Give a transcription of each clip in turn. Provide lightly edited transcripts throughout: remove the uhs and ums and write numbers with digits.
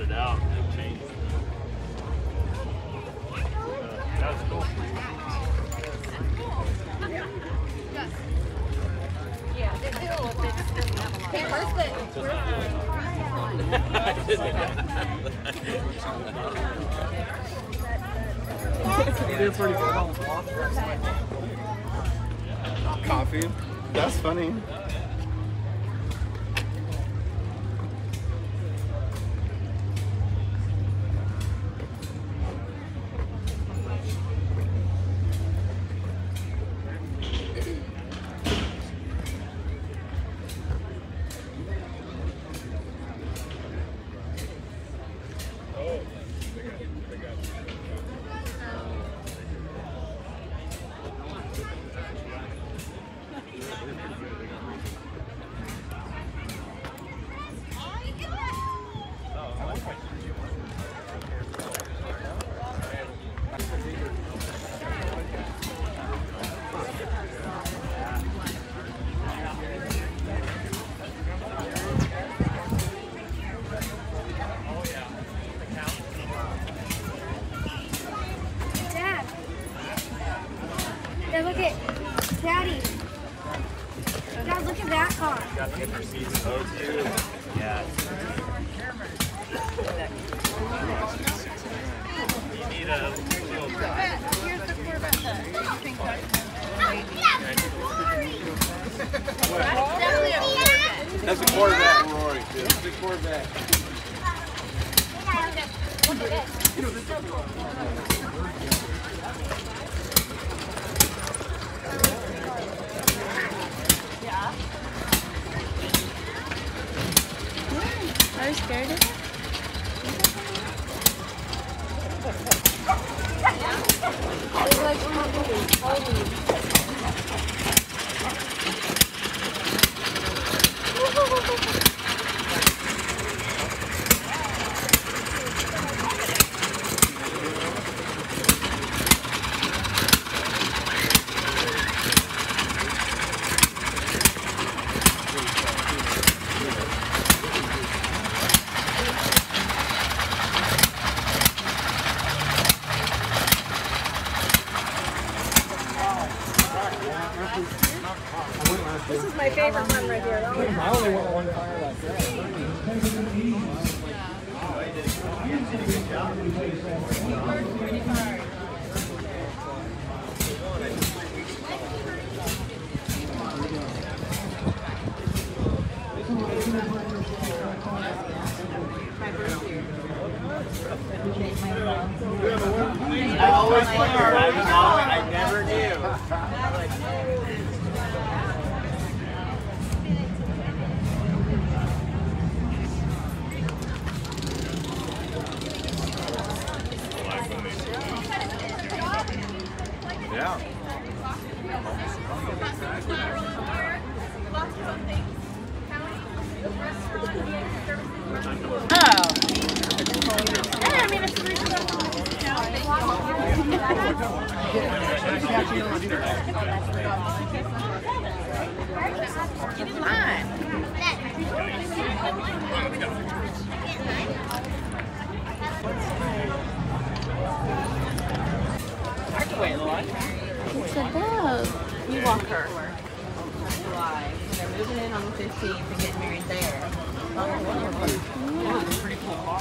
started out and changed. That was cool. Yeah, they do. Okay, where's the... They're pretty cool. Coffee. That's funny. Dad, look at Daddy. Dad, look at that car. Got to get their seats close too. Yeah. You need a little drive. Here's the Corvette. That's a Corvette, Rory. That's a Corvette. Look at this. Are you scared of it? It's like this is my favorite one right here. I only want one car like that. I always wonder. I never knew. Yeah. It's a dog. We walk her. They're moving in on the 15th and getting married there. Yeah, it's a pretty cool car.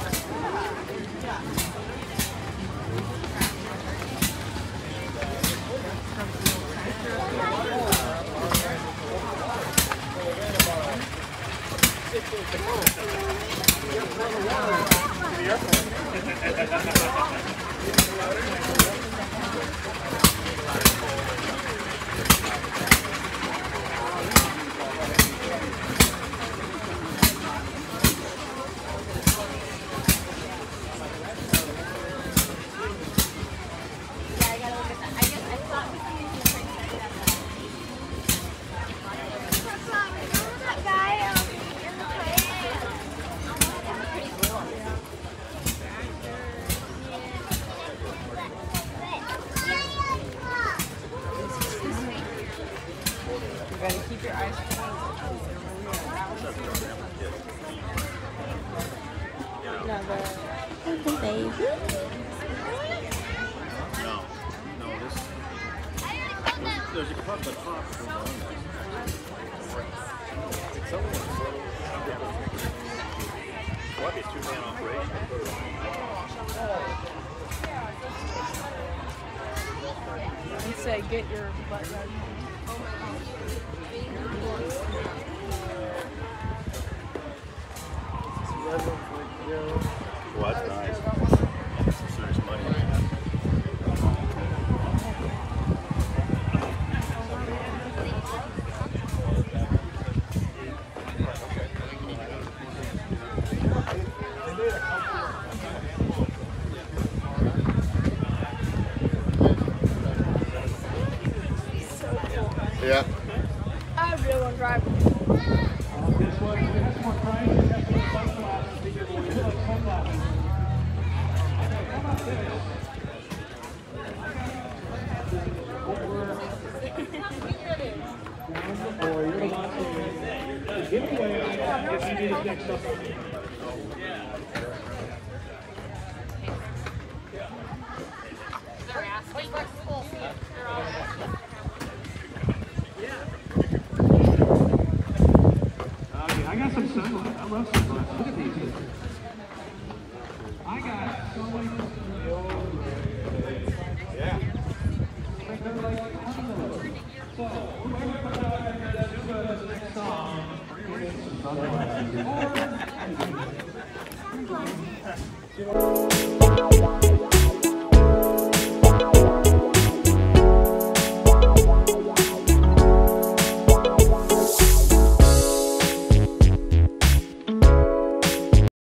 No, the baby. No, this. There's a cup of top. What is 2-man operation? And say, get your butt ready. Well, that's nice. That's some serious money. Yeah. I really want to drive. I got some sunglasses. I love sunglasses. Look at these. I got so many. Yeah. So, whoever comes out and does the next song, we're going to get some sunglasses.